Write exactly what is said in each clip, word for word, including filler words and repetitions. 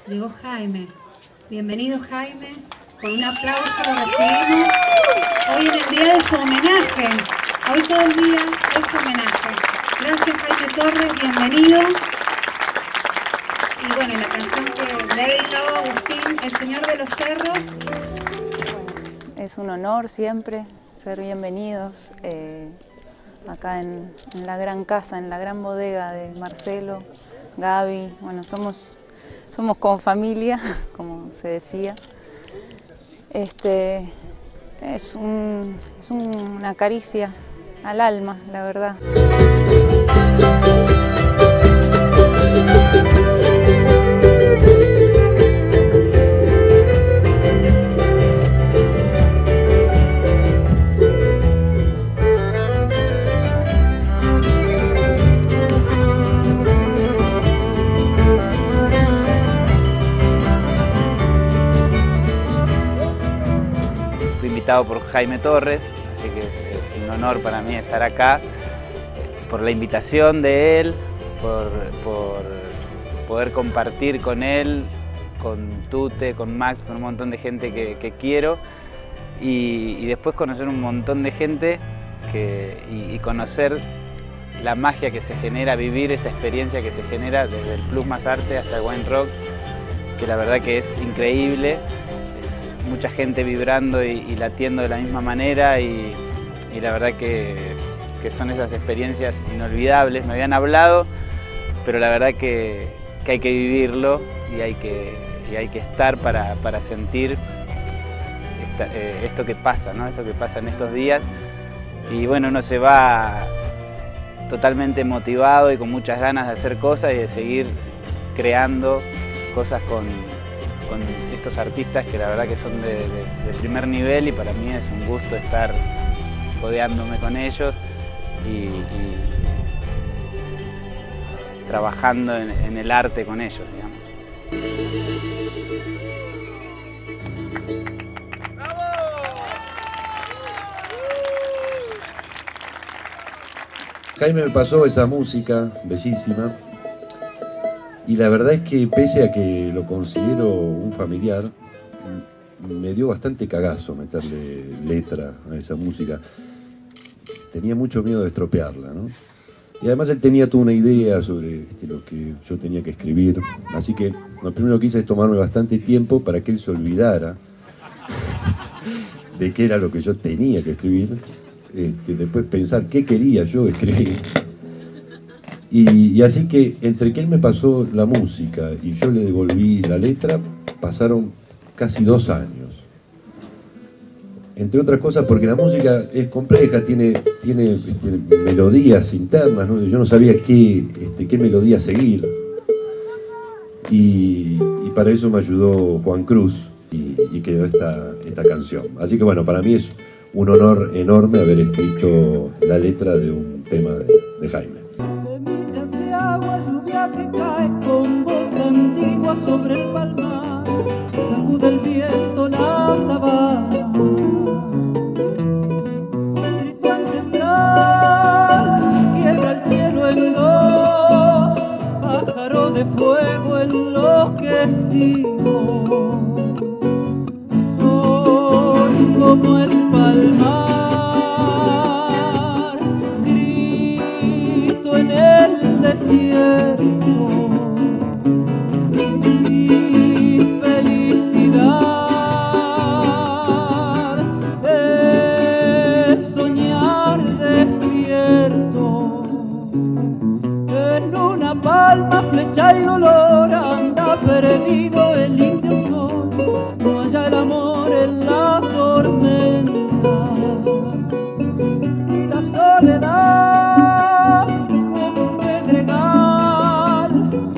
Llegó Jaime. Bienvenido, Jaime. Con un aplauso lo recibimos. Hoy en el día de su homenaje. Hoy todo el día es su homenaje. Gracias, Jaime Torres. Bienvenido. Y bueno, la canción que le he dedicado a Agustín, El Señor de los Cerros. Es un honor siempre ser bienvenidos eh, acá en, en la gran casa, en la gran bodega de Marcelo, Gaby. Bueno, somos, somos como familia, como se decía. Este, es un, es un, una caricia al alma, la verdad. Por Jaime Torres, así que es, es un honor para mí estar acá, por la invitación de él, por, por poder compartir con él, con Tute, con Max, con un montón de gente que, que quiero y, y después conocer un montón de gente que, y, y conocer la magia que se genera, vivir esta experiencia que se genera desde el Plus Más Arte hasta el Wine Rock, que la verdad que es increíble. Mucha gente vibrando y, y latiendo de la misma manera y, y la verdad que, que son esas experiencias inolvidables. Me habían hablado, pero la verdad que, que hay que vivirlo y hay que, y hay que estar para, para sentir esta, eh, esto que pasa, ¿no? Esto que pasa en estos días. Y bueno, uno se va totalmente motivado y con muchas ganas de hacer cosas y de seguir creando cosas con con estos artistas que la verdad que son de, de, de primer nivel y para mí es un gusto estar codeándome con ellos y, y trabajando en, en el arte con ellos, digamos. Jaime me pasó esa música bellísima. Y la verdad es que pese a que lo considero un familiar, me dio bastante cagazo meterle letra a esa música. Tenía mucho miedo de estropearla, ¿no? Y además él tenía toda una idea sobre este, lo que yo tenía que escribir. Así que lo primero que hice es tomarme bastante tiempo para que él se olvidara de qué era lo que yo tenía que escribir. Este, después pensar qué quería yo escribir. Y, y así que entre que él me pasó la música y yo le devolví la letra, pasaron casi dos años. Entre otras cosas porque la música es compleja, tiene, tiene, tiene melodías internas, ¿no? Yo no sabía qué, este, qué melodía seguir. Y, y para eso me ayudó Juan Cruz y, y quedó esta, esta canción. Así que bueno, para mí es un honor enorme haber escrito la letra de un tema de, de Jaime. Que cae con voz antigua sobre el palmar, sacude el viento la sabana, un grito ancestral quiebra el cielo en dos, pájaro de fuego enloquecido, soy como el palmar, grito en el desierto. Flecha y dolor anda perdido el indio sol, no halla el amor en la tormenta y la soledad como un pedregal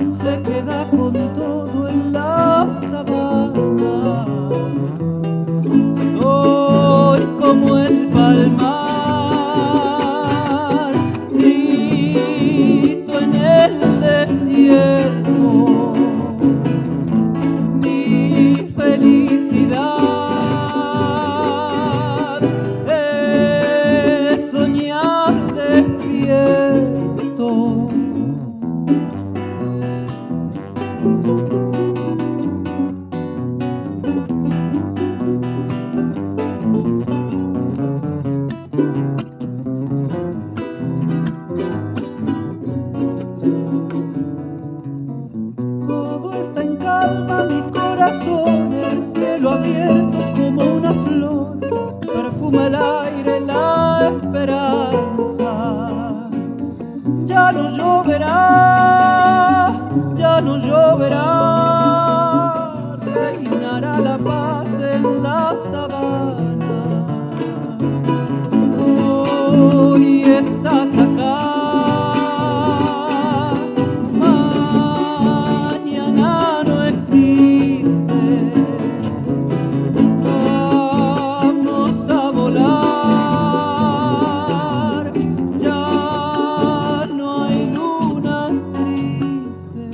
quema el aire la esperanza. Ya no lloverá, ya no lloverá, reinará la paz en la sabana. Hoy estás acá, mañana no existe. Vamos a volar, ya no hay lunas tristes.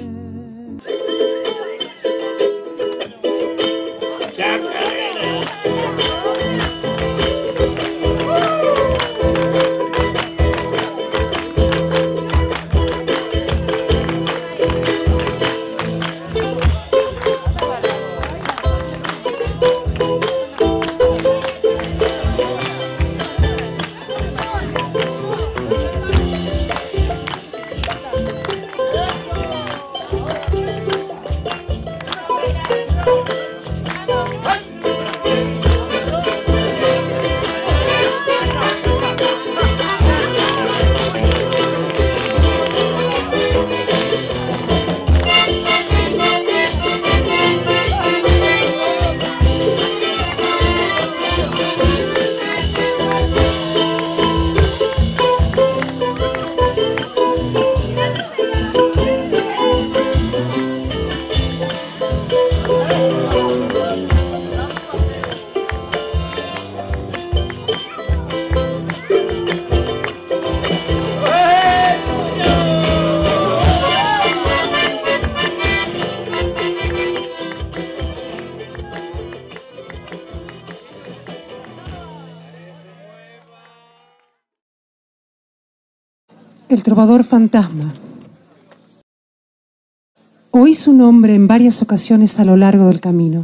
El trovador fantasma. Oí su nombre en varias ocasiones a lo largo del camino.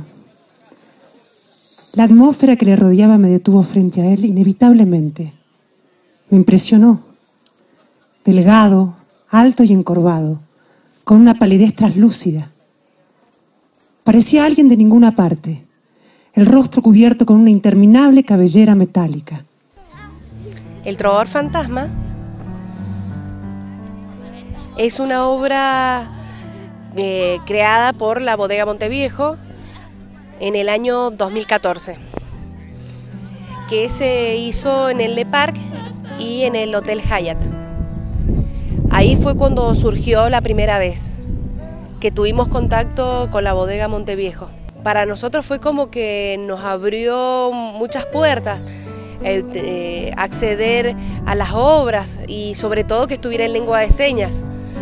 La atmósfera que le rodeaba me detuvo frente a él inevitablemente. Me impresionó. Delgado, alto y encorvado, con una palidez traslúcida. Parecía alguien de ninguna parte, el rostro cubierto con una interminable cabellera metálica. El trovador fantasma es una obra eh, creada por la Bodega Monteviejo en el año dos mil catorce, que se hizo en el Le Parc y en el Hotel Hyatt. Ahí fue cuando surgió la primera vez que tuvimos contacto con la Bodega Monteviejo. Para nosotros fue como que nos abrió muchas puertas, eh, eh, acceder a las obras y sobre todo que estuviera en lengua de señas.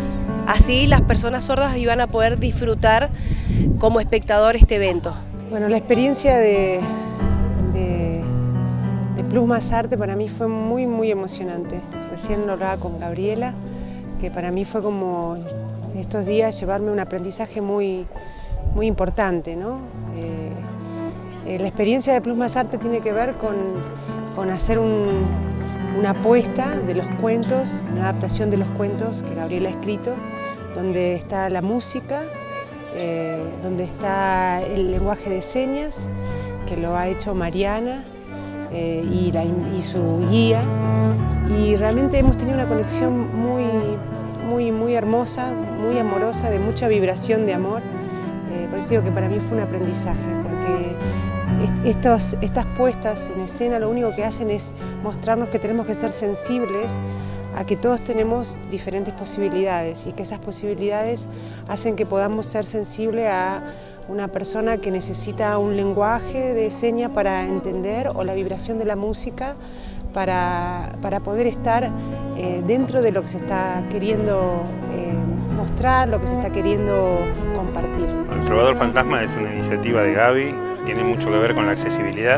Así las personas sordas iban a poder disfrutar como espectador este evento. Bueno, la experiencia de, de, de Plus Más Arte para mí fue muy, muy emocionante. Recién lo hablaba con Gabriela, que para mí fue como estos días llevarme un aprendizaje muy, muy importante, ¿no? Eh, eh, la experiencia de Plus Más Arte tiene que ver con, con hacer un, una apuesta de los cuentos, una adaptación de los cuentos que Gabriela ha escrito, donde está la música, eh, donde está el lenguaje de señas, que lo ha hecho Mariana eh, y, la, y su guía. Y realmente hemos tenido una conexión muy, muy, muy hermosa, muy amorosa, de mucha vibración de amor. Eh, por eso digo que para mí fue un aprendizaje, porque estos, estas puestas en escena lo único que hacen es mostrarnos que tenemos que ser sensibles a que todos tenemos diferentes posibilidades y que esas posibilidades hacen que podamos ser sensibles a una persona que necesita un lenguaje de señas para entender o la vibración de la música para, para poder estar eh, dentro de lo que se está queriendo eh, mostrar, lo que se está queriendo compartir. El Trovador Fantasma es una iniciativa de Gaby, tiene mucho que ver con la accesibilidad.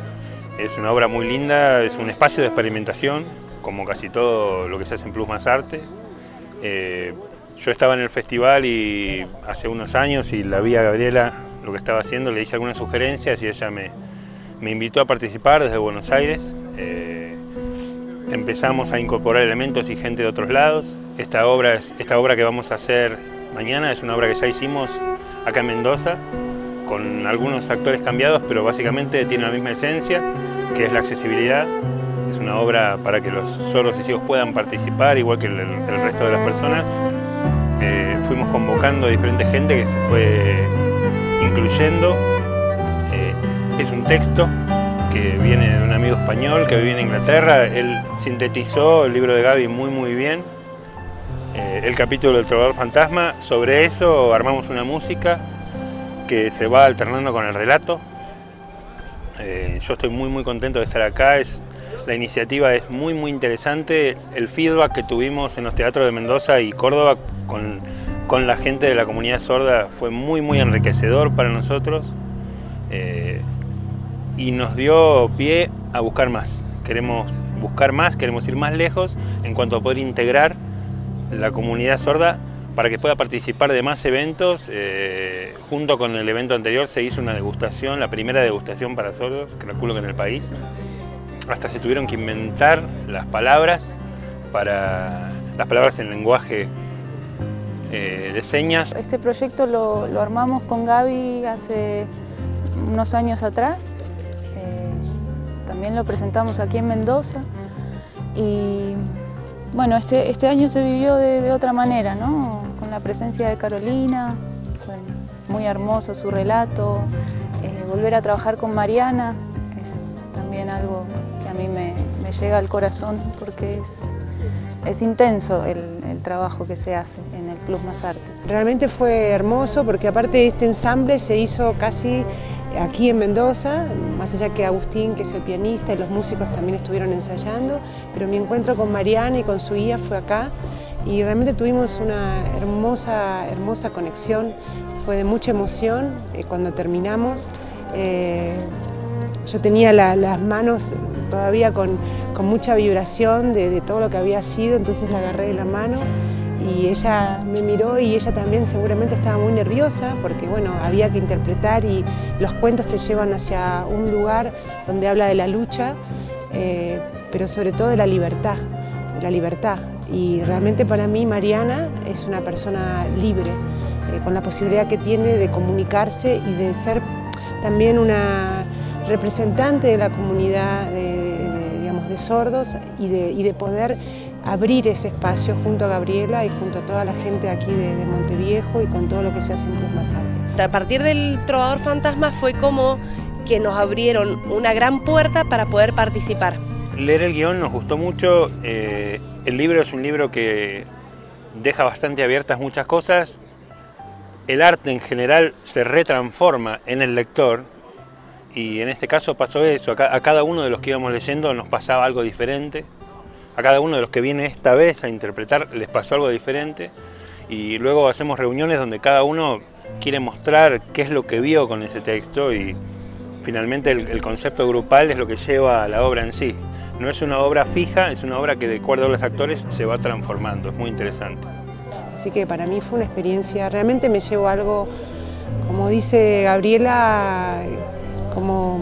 Es una obra muy linda, es un espacio de experimentación, como casi todo lo que se hace en Plus Más Arte. Eh, yo estaba en el festival y hace unos años y la vi a Gabriela lo que estaba haciendo, le hice algunas sugerencias y ella me, me invitó a participar desde Buenos Aires. Eh, empezamos a incorporar elementos y gente de otros lados. Esta obra, es, esta obra que vamos a hacer mañana es una obra que ya hicimos acá en Mendoza, con algunos actores cambiados, pero básicamente tiene la misma esencia. que es la accesibilidad. Es una obra para que los sordos y ciegos puedan participar, igual que el, el resto de las personas. Eh, fuimos convocando a diferente gente que se fue incluyendo. Eh, es un texto que viene de un amigo español que vive en Inglaterra. Él sintetizó el libro de Gaby muy muy bien. Eh, el capítulo del Trovador Fantasma, sobre eso armamos una música que se va alternando con el relato. Eh, yo estoy muy muy contento de estar acá. Es, la iniciativa es muy muy interesante. El feedback que tuvimos en los teatros de Mendoza y Córdoba con, con la gente de la comunidad sorda fue muy muy enriquecedor para nosotros. Eh, y nos dio pie a buscar más. Queremos buscar más, queremos ir más lejos en cuanto a poder integrar la comunidad sorda para que pueda participar de más eventos. Eh, junto con el evento anterior se hizo una degustación, la primera degustación para sordos, calculo que en el país. Hasta se tuvieron que inventar las palabras, para, las palabras en lenguaje eh, de señas. Este proyecto lo, lo armamos con Gaby hace unos años atrás. Eh, también lo presentamos aquí en Mendoza. Y bueno, este, este año se vivió de, de otra manera, ¿no? Con la presencia de Carolina, fue muy hermoso su relato. Eh, volver a trabajar con Mariana es también algo que a mí me, me llega al corazón porque es, es intenso el, el trabajo que se hace en el Plus Más Arte. Realmente fue hermoso porque aparte este ensamble se hizo casi aquí en Mendoza, más allá que Agustín, que es el pianista, y los músicos también estuvieron ensayando, pero mi encuentro con Mariana y con su guía fue acá y realmente tuvimos una hermosa, hermosa conexión, fue de mucha emoción eh, cuando terminamos. Eh, yo tenía la, las manos todavía con, con mucha vibración de, de todo lo que había sido, entonces la agarré de la mano y ella me miró y ella también seguramente estaba muy nerviosa porque bueno, había que interpretar y los cuentos te llevan hacia un lugar donde habla de la lucha, eh, pero sobre todo de la libertad, de la libertad. Y realmente para mí Mariana es una persona libre, eh, con la posibilidad que tiene de comunicarse y de ser también una representante de la comunidad de, de, digamos, de sordos y de, y de poder abrir ese espacio junto a Gabriela y junto a toda la gente aquí de, de Monteviejo y con todo lo que se hace en Plus Más Arte. A partir del Trovador Fantasma fue como que nos abrieron una gran puerta para poder participar. Leer el guión nos gustó mucho. Eh, el libro es un libro que deja bastante abiertas muchas cosas. El arte en general se retransforma en el lector y en este caso pasó eso. A, a cada uno de los que íbamos leyendo nos pasaba algo diferente. A cada uno de los que viene esta vez a interpretar les pasó algo diferente y luego hacemos reuniones donde cada uno quiere mostrar qué es lo que vio con ese texto y finalmente el, el concepto grupal es lo que lleva a la obra en sí. No es una obra fija, es una obra que de acuerdo a los actores se va transformando, es muy interesante. Así que para mí fue una experiencia, realmente me llevo algo, como dice Gabriela, como...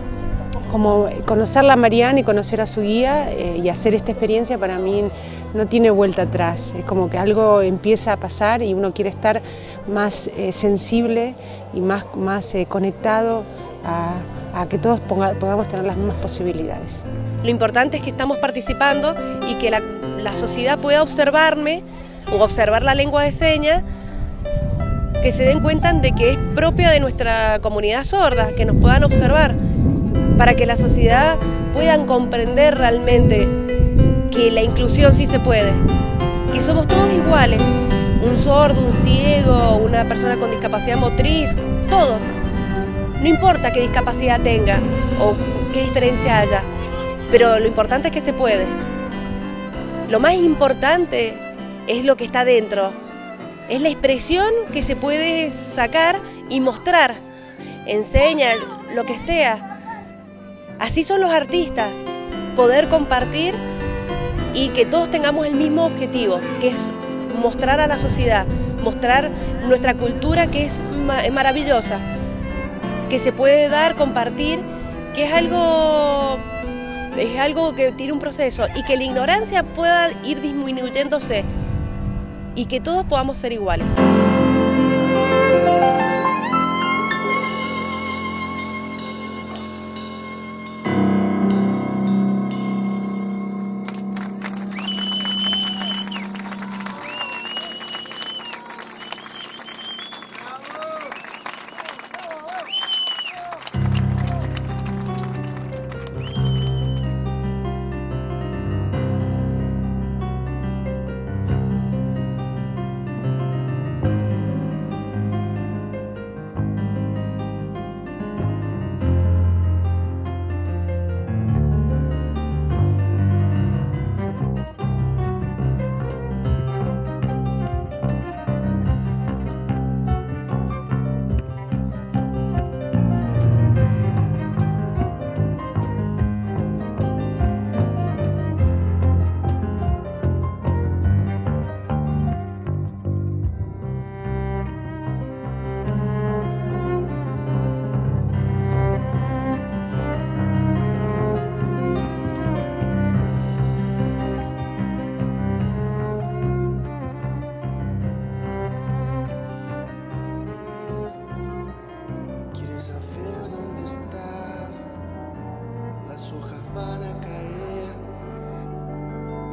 como conocerla a Mariana y conocer a su guía eh, y hacer esta experiencia para mí no tiene vuelta atrás, es como que algo empieza a pasar y uno quiere estar más eh, sensible y más, más eh, conectado a, a que todos ponga, podamos tener las mismas posibilidades. Lo importante es que estamos participando y que la, la sociedad pueda observarme o observar la lengua de señas, que se den cuenta de que es propia de nuestra comunidad sorda, que nos puedan observar, para que la sociedad puedan comprender realmente que la inclusión sí se puede, que somos todos iguales, un sordo, un ciego, una persona con discapacidad motriz, todos. No importa qué discapacidad tenga o qué diferencia haya, pero lo importante es que se puede. Lo más importante es lo que está dentro, es la expresión que se puede sacar y mostrar, enseña, lo que sea. Así son los artistas, poder compartir y que todos tengamos el mismo objetivo, que es mostrar a la sociedad, mostrar nuestra cultura que es maravillosa, que se puede dar, compartir, que es algo, es algo que tiene un proceso y que la ignorancia pueda ir disminuyéndose y que todos podamos ser iguales.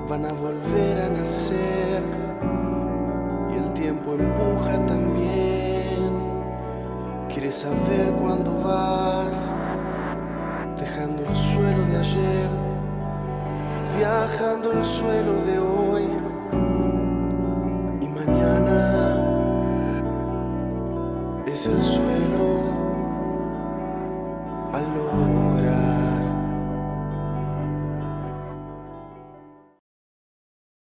van a volver a nacer y el tiempo empuja también. Quieres saber cuándo vas, dejando el suelo de ayer, viajando el suelo de hoy y mañana es el suelo a lograr.